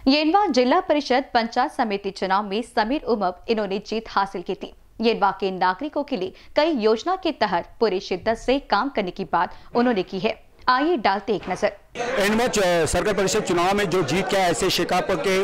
येनवा जिला परिषद पंचायत समिति चुनाव में समीर उमप इन्होंने जीत हासिल की थी। येनवा के नागरिकों के लिए कई योजना के तहत पूरी शिद्दत से काम करने की बात उन्होंने की है। आइए डालते एक नजर। येनवा सर्कल परिषद चुनाव में जो जीत क्या ऐसे शिकाप के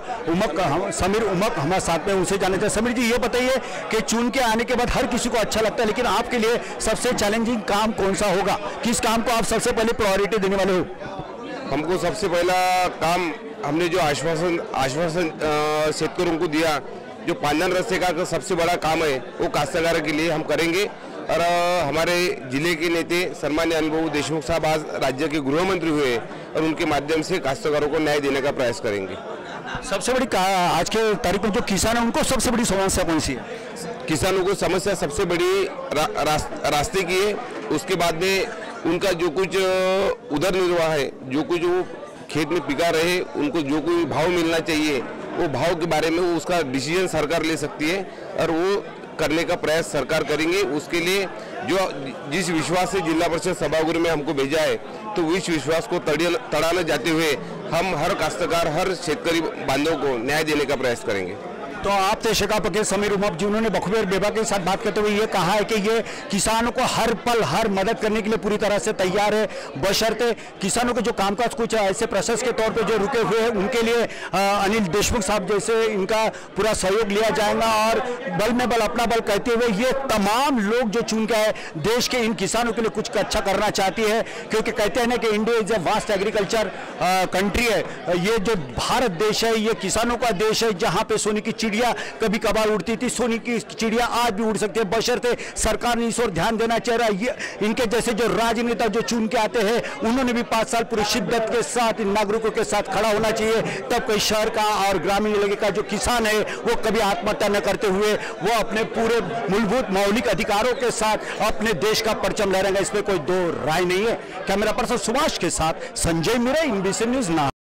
समीर उमप हमारे साथ में, उनसे जाने थे। समीर जी, ये बताइए कि चुन के आने के बाद हर किसी को अच्छा लगता है, लेकिन आपके लिए सबसे चैलेंजिंग काम कौन सा होगा? किस काम को आप सबसे पहले प्रायोरिटी देने वाले हो? हमको सबसे पहला काम, हमने जो आश्वासन शेतकरों को दिया, जो पांजन रस्ते का सबसे बड़ा काम है वो काश्तकारों के लिए हम करेंगे। और हमारे जिले के नेते सम्मान्य अनुभव देशमुख साहब आज राज्य के गृह मंत्री हुए और उनके माध्यम से काश्तकारों को न्याय देने का प्रयास करेंगे। सबसे बड़ी आज के तारीख में जो किसान है उनको सबसे बड़ी समस्या कौन सी है? किसानों को समस्या सबसे बड़ी रास्ते की है। उसके बाद में उनका जो कुछ उधर निर्वाह है, जो कुछ वो खेत में पिका रहे, उनको जो कोई भाव मिलना चाहिए वो भाव के बारे में उसका डिसीजन सरकार ले सकती है और वो करने का प्रयास सरकार करेंगे। उसके लिए जिस विश्वास से जिला परिषद सभागृह में हमको भेजा है, तो इस विश्वास को तड़ाने जाते हुए हम हर काश्तकार, हर शेतकरी बांधव को न्याय देने का प्रयास करेंगे। तो आप शिकाप के समीर उमप जी, उन्होंने बखूबी विभाग के साथ बात करते हुए ये कहा है कि ये किसानों को हर पल हर मदद करने के लिए पूरी तरह से तैयार है, बशर्ते किसानों के जो कामकाज कुछ ऐसे प्रोसेस के तौर पे जो रुके हुए हैं उनके लिए अनिल देशमुख साहब जैसे इनका पूरा सहयोग लिया जाएगा। और बल में बल अपना बल कहते हुए ये तमाम लोग जो चुन के आए देश के इन किसानों के लिए कुछ अच्छा करना चाहती है, क्योंकि कहते हैं ना कि India is a vast agriculture country है। ये जो भारत देश है ये किसानों का देश है, जहाँ पे सोने की चिड़िया कभी कभार उड़ती थी, सोने की चिड़िया आज भी उड़ सकती है, बशर्ते सरकार ने इस ओर ध्यान देना चाह रहा है। ये इनके जैसे जो राजनेता जो चुन के आते हैं उन्होंने भी 5 साल पूरी शिद्दत के साथ इन नागरिकों के साथ खड़ा होना चाहिए, तब कोई शहर का और ग्रामीण इलाके का जो किसान है वो कभी आत्महत्या न करते हुए वो अपने पूरे मूलभूत मौलिक अधिकारों के साथ अपने देश का परचम लहराएगा। इसमें कोई दो राय नहीं है। कैमरा पर्सन सुभाष के साथ संजय मिरे, NBC न्यूज।